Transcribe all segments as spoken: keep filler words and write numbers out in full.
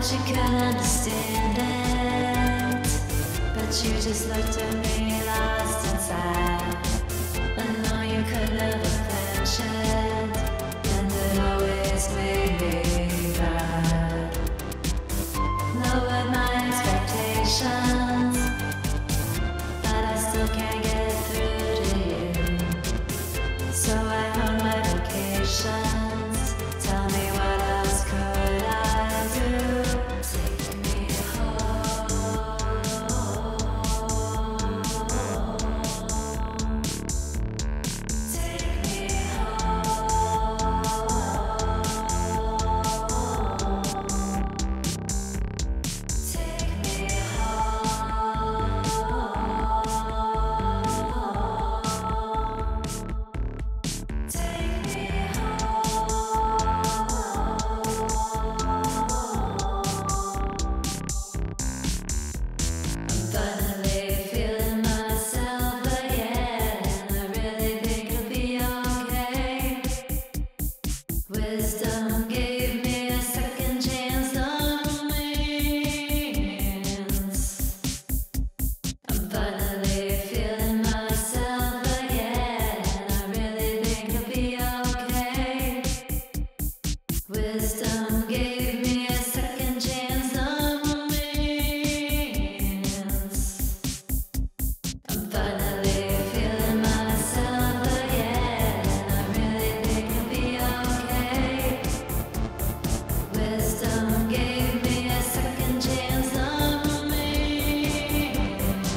you could understand it, but you just looked at me lost and sad. I know you could never finish it, and it always made me bad. Lowered my expectations, but I still can't get through to you. So I hung my vacations. Tell me what else could I do? Take me home. Take me home. Take me home. Take me Finally feeling myself again, and I really think it'll be okay. Wisdom gave me a second chance, no means. I'm finally feeling myself again, and I really think it'll be okay. Wisdom gave me a second chance, no means. I'm finally feeling myself again, and I really think it'll be okay. Wisdom gave me a second chance, no means.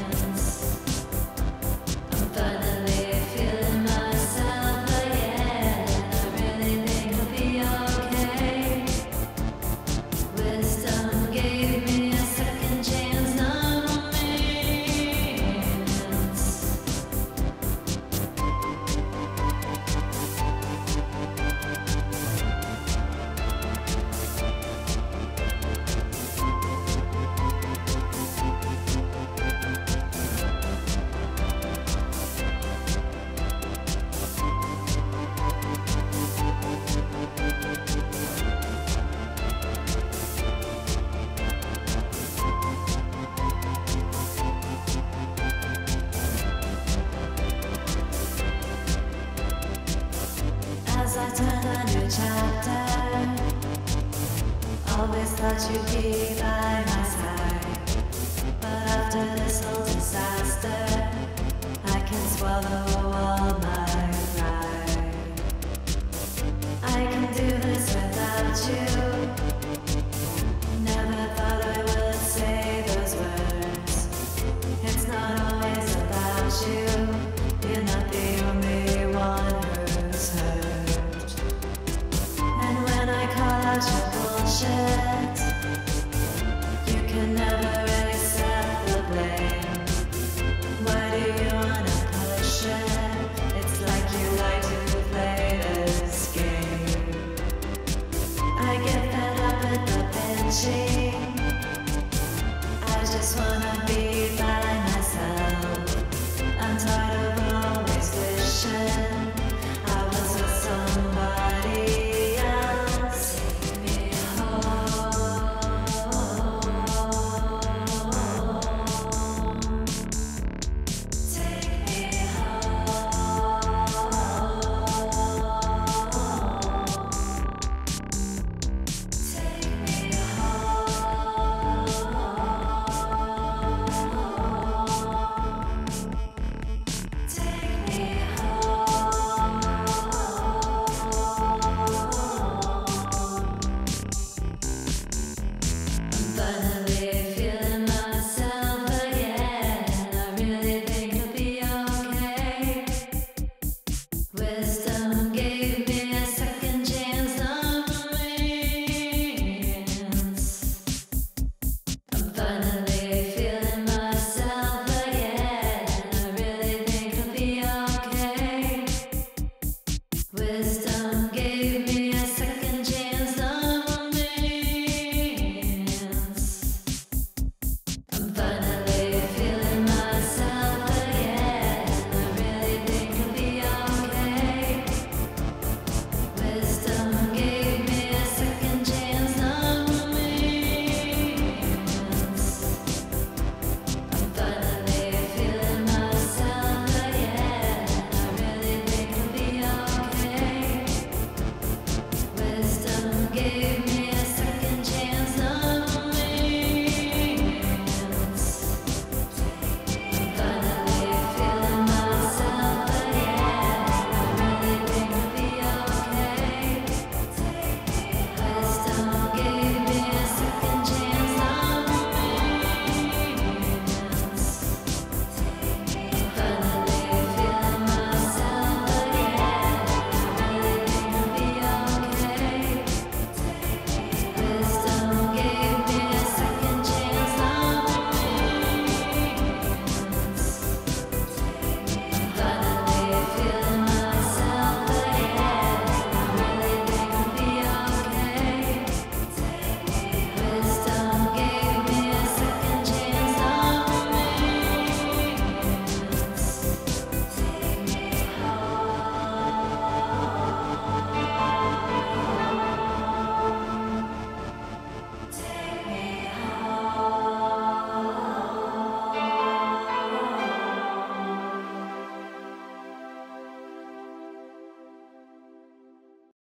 I'm finally feeling myself again, and I really think it'll be okay. Wisdom gave me a second chance, no means. As I turn a new chapter, always thought you'd be by my side. But after this whole disaster, I can swallow all my pride. I can do this without you. Never thought I would say those words. It's not always about you. You're not the only one who's hurt. And when I call out your bullshit, you can never accept the blame. Why do you wanna push it? It's like you like to play this game. I get fed up with the bitching.